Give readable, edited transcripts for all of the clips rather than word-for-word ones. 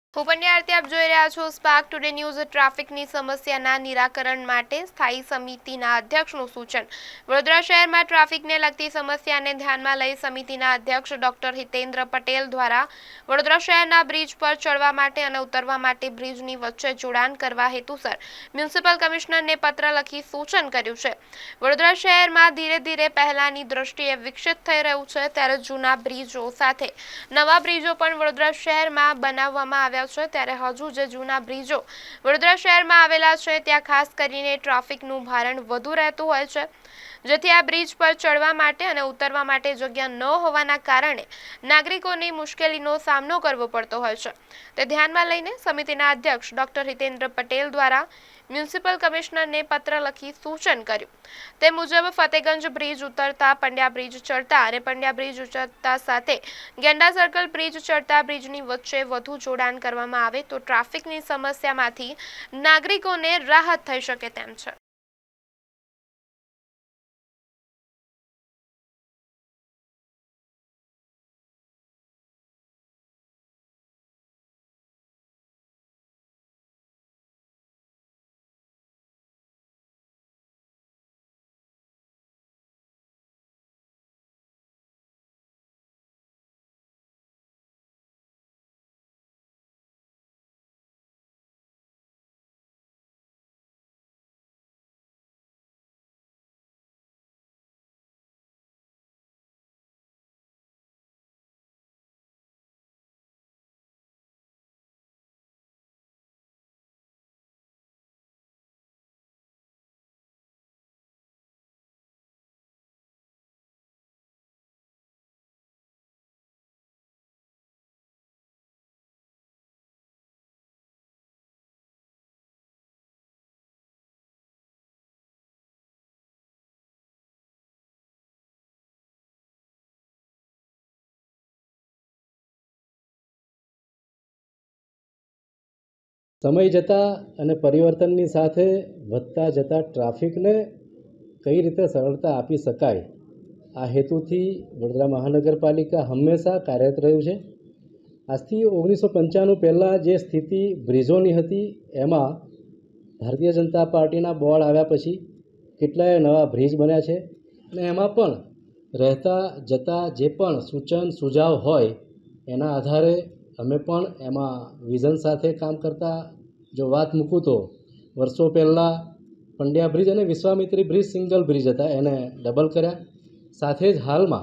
હું પંડ્યા આરતી આપ જોઈ રહ્યા છો સ્પાર્ક ટુડે ન્યૂઝ। ટ્રાફિકની સમસ્યાના નિરાકરણ માટે સ્થાયી સમિતિના અધ્યક્ષનું સૂચન। વડોદરા શહેરમાં ટ્રાફિકને લગતી સમસ્યાને ધ્યાનમાં લઈ સમિતિના અધ્યક્ષ ડોક્ટર હિતેન્દ્ર પટેલ દ્વારા વડોદરા શહેરના બ્રિજ પર ચડવા માટે અને ઉતરવા માટે બ્રિજની વચ્ચે જોડાણ કરવા હેતુસર મ્યુનિસિપલ કમિશનરને પત્ર લખી સૂચન કર્યું છે। વડોદરા શહેરમાં ધીરે ધીરે પહેલાની દ્રષ્ટિએ વિકસિત થઈ રહ્યું છે, ત્યારે જૂના બ્રિજો સાથે નવા બ્રિજો પણ વડોદરા શહેરમાં બનાવવામાં આવ્યા છે। ત્યારે હજુ જે જૂના બ્રિજો વડોદરા શહેરમાં આવેલા છે ત્યાં ખાસ કરીને ટ્રાફિકનું ભારણ વધુ રહેતું હોય છે, જેથી આ બ્રિજ પર ચડવા માટે અને ઉતરવા માટે જગ્યા ન હોવાના કારણે નાગરિકોને મુશ્કેલીનો સામનો કરવો પડતો હોય છે। તે ધ્યાનમાં લઈને સમિતિના અધ્યક્ષ ડોક્ટર હિતેન્દ્ર પટેલ દ્વારા મ્યુનિસિપલ કમિશનરને પત્ર લખી સૂચન કર્યું। તે મુજબ ફતેગંજ બ્રિજ ઉતરતા પંડ્યા બ્રિજ ચડતા અને પંડ્યા બ્રિજ ઉતરતા સાથે ગેંડા સર્કલ બ્રિજ ચડતા બ્રિજની વચ્ચે વધુ જોડાણ કરવામાં આવે તો ટ્રાફિકની સમસ્યામાંથી નાગરિકોને રાહત થઈ શકે તેમ છે। સમય જતાં અને પરિવર્તનની સાથે વધતા જતા ટ્રાફિકને કઈ રીતે સરળતા આપી શકાય, આ હેતુથી વડોદરા મહાનગરપાલિકા હંમેશા કાર્યરત રહ્યું છે। આજથી 1995 પહેલાં જે સ્થિતિ બ્રિજોની હતી, એમાં ભારતીય જનતા પાર્ટીના બોર્ડ આવ્યા પછી કેટલાય નવા બ્રિજ બન્યા છે અને એમાં પણ રહેતા જતા જે પણ સૂચન સુઝાવ હોય એના આધારે અમે પણ એમાં વિઝન સાથે કામ કરતા। જો વાત મૂકું તો વર્ષો પહેલાં પંડ્યા બ્રિજ અને વિશ્વામિત્રી બ્રિજ સિંગલ બ્રિજ હતા, એને ડબલ કર્યા। સાથે જ હાલમાં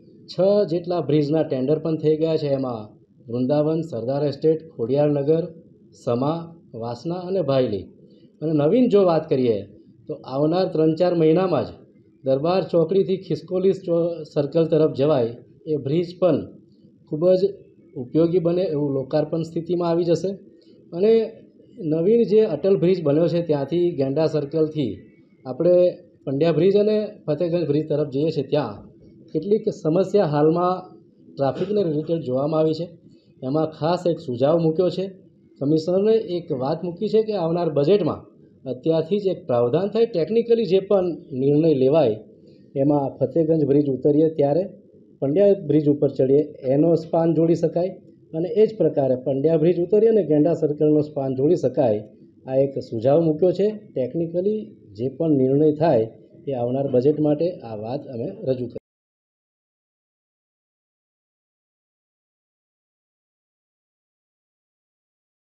6 જેટલા બ્રિજના ટેન્ડર પણ થઈ ગયા છે। એમાં વૃંદાવન, સરદાર એસ્ટેટ, ખોડિયારનગર, સમા, વાસના અને ભાયલી। અને નવીન જો વાત કરીએ તો આવનાર 3-4 મહિનામાં જ દરબાર ચોકડીથી ખિસકોલી સર્કલ તરફ જવાય એ બ્રિજ પણ ખૂબ જ ઉપયોગી બને એવું લોકાર્પણ સ્થિતિમાં આવી જશે। અને નવીન જે અટલ બ્રિજ બન્યો છે ત્યાંથી ગેંડા સર્કલથી આપણે પંડ્યા બ્રિજ અને ફતેગંજ બ્રિજ તરફ જઈએ છીએ, ત્યાં કેટલીક સમસ્યા હાલમાં ટ્રાફિકને રિલેટેડ જોવામાં આવી છે। એમાં ખાસ એક સુઝાવ મૂક્યો છે, કમિશનરને એક વાત મૂકી છે કે આવનાર બજેટમાં અત્યારથી જ એક પ્રાવધાન થાય, ટેકનિકલી જે પણ નિર્ણય લેવાય એમાં ફતેગંજ બ્રિજ ઉતરીએ ત્યારે પંડ્યા બ્રિજ ઉપર ચડીએ એનો સ્પાન જોડી શકાય અને એ જ પ્રકારે પંડ્યા બ્રિજ ઉતરીએ અને ગેંડા સર્કલનો સ્પાન જોડી શકાય, આ એક સુઝાવ મૂક્યો છે। ટેકનિકલી જે પણ નિર્ણય થાય એ આવનાર બજેટ માટે આ વાત અમે રજૂ કરી।